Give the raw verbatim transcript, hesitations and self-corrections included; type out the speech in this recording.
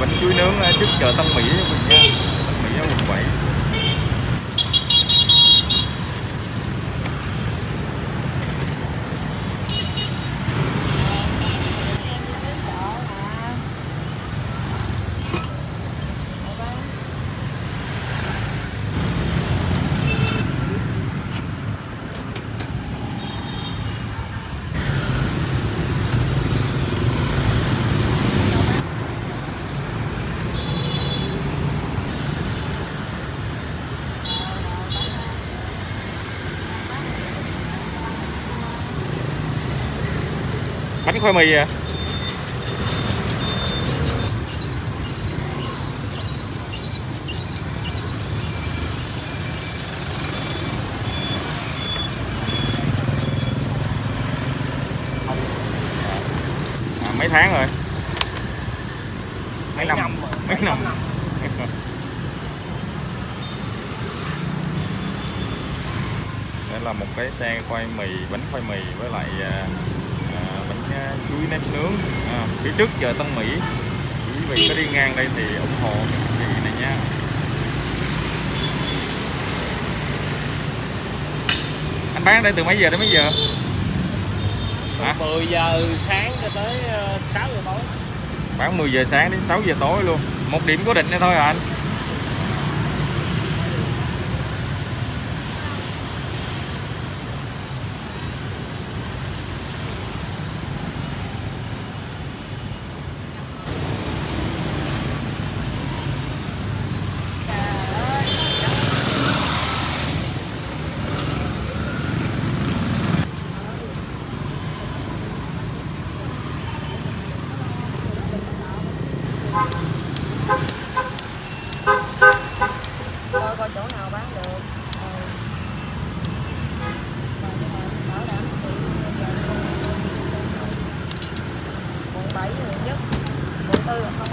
bánh chuối nướng trước chợ Tân Mỹ nha mình nha. Tân Mỹ ở quận bảy. Bánh khoai mì à? À, mấy tháng rồi? Mấy năm? Mấy năm? Mấy năm. Đây là một cái xe khoai mì, bánh khoai mì với lại à, bánh chuối nếp nướng à, phía trước chợ Tân Mỹ. Quý vị có đi ngang đây thì ủng hộ chị này nha. Anh bán đây từ mấy giờ đến mấy giờ? Hả? mười giờ sáng cho tới sáu giờ tối. Bán mười giờ sáng đến sáu giờ tối luôn. Một điểm cố định đây thôi à anh? Coi coi chỗ nào bán được. Bảo đảm quận bảy nhiều nhất, quận tư là không